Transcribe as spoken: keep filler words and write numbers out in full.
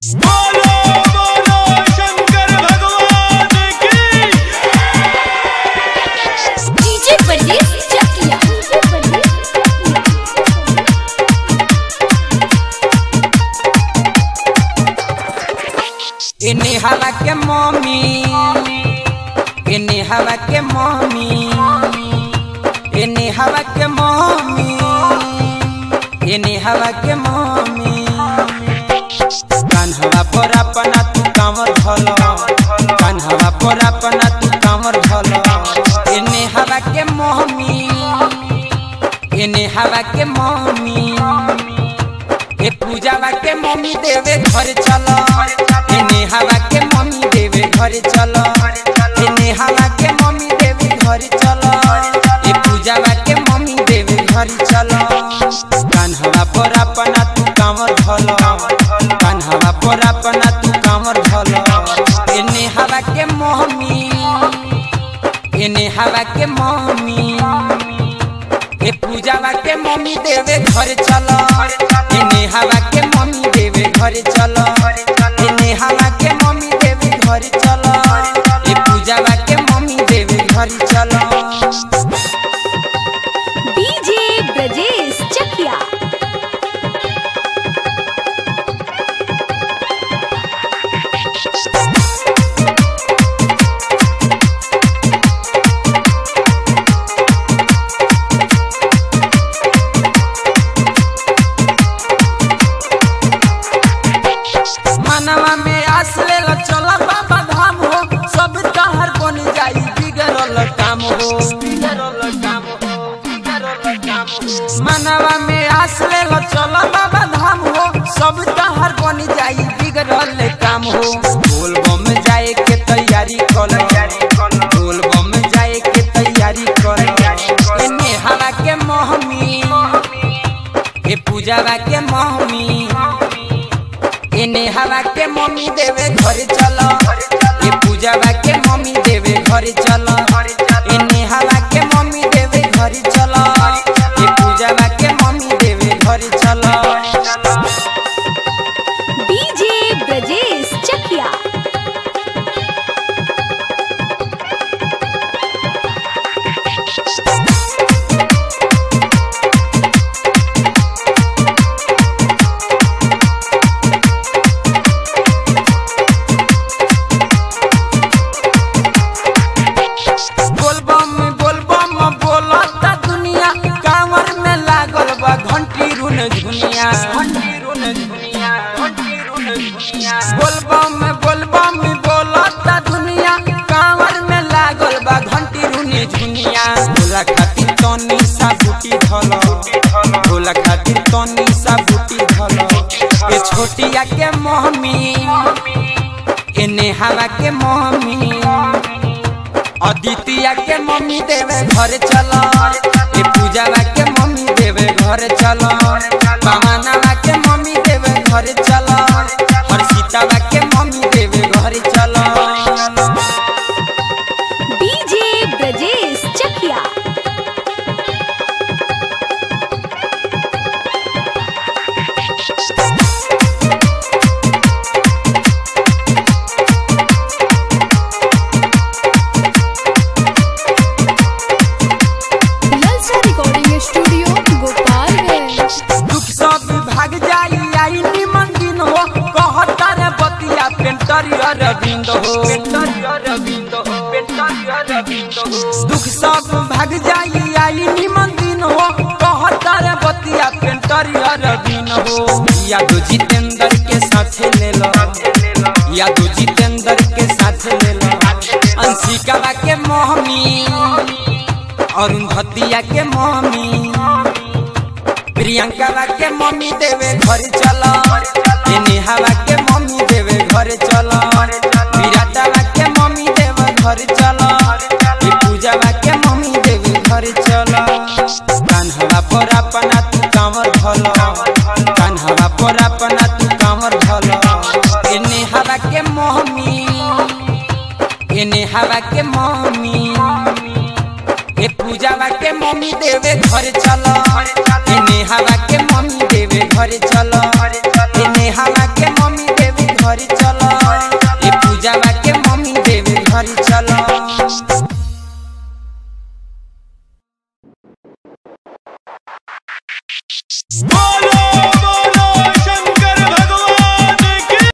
बोलो बोलो शंकर भगवान की। डीजे परदेस चकिया इन्हीं हवा के मम्मी इन्हीं हवा के मम्मी इन्हीं हवा के मम्मी इन्हीं हवा के मम्मी कान्हवा पर अपना तू कांवर धलो कान्हवा पर अपना तू कांवर धलो इन्हीं हवा के मम्मी इन्हीं हवा के मम्मी ए पूजावा के मम्मी देवे घर चलो इन्हीं हवा के मम्मी देवे घर चलो इन्हीं हवा के मम्मी देवे घर चलो ए पूजावा के मम्मी देवे घर चलो कान्हवा पर अपना तू कांवर धलो कान्हवा पर अपना तू कांवर धलो इन्हीं हवा के मम्मी इन्हीं हवा के मम्मी ए पूजावा के मम्मी देवे घर चलो इन्हीं हवा के मम्मी देवे घर चलो इन्हीं हवा के मम्मी देवे घर चलो ए पूजावा के मम्मी देवे घर चलो। डीजे ब्रजेश चकिया मनवा में आस ले लो चलो बाबा धाम हो सब तहर बन जाई बिगड़ल काम हो बिगड़ल काम हो बिगड़ल काम हो मनवा में आस ले लो चलो बाबा धाम हो सब तहर बन जाई बिगड़ल काम हो बोल बम जाए के तैयारी करो बोल बम जाए के तैयारी करो इन्हीं हवा के मम्मी ए पूजावा के मम्मी इन्हीं हवा के मम्मी देवे घर चलो ये पूजावा के मम्मी देवे घर चलो इन्हीं हवा के मम्मी देवे घर चलो ये पूजावा के मम्मी देवे घर चलो। डीजे ब्रजेश चकिया बोलबम बोलबम बोलता दुनिया कांवर में लागल बा घंटी रुन झुनिया घंटी रुन झुनिया घंटी रुन झुनिया बोलबम बोलबम बोलता दुनिया कांवर में लागल बा घंटी रुन झुनिया भोला खातिर तनी सा बूटी धलो भोला खातिर तनी सा बूटी धलो ए छोटिया के मम्मी इन्हीं हवा के मम्मी अदितिया के मम्मी देवे घर चलो ए पूजावा के मम्मी देवे घर चलो पवनवा के मम्मी देवे घर चलो हर्षितावा के मम्मी देवे घर चलो। डीजे ब्रजेश चकिया ललचा रिकॉर्डिंग स्टूडियो गोपालगंज दुख सब भाग जाई आई निमन दिन हो कहता रे बतिया पेंटर अरविंद हो पेंटर अरविंद हो पेंटर अरविंद हो दुख सब भाग जाई आई निमन दिन हो कहता रे बतिया पेंटर अरविंद हो यादव जितेंद्र के साथ ले लो यादव जितेंद्र के साथ ले लो अंशिका के मम्मी अरुण भतिया के मम्मी प्रियंका के मम्मी देवे घर चलो इन्हीं हवा के मम्मी देवे घर चलो विराटवा के मम्मी देवे घर चलो ये पूजावा के मम्मी देवे घर चलो कान्हवा पर अपना तू कांवर धलो कान्हवा पर अपना तू कांवर धलो इन्हीं हवा के मम्मी इन्हीं हवा के मम्मी ए पूजावा के मम्मी देवे घर चलो इन्हीं हवा के मम्मी देवे घर चलो इन्हीं हवा के मम्मी देवे बोलो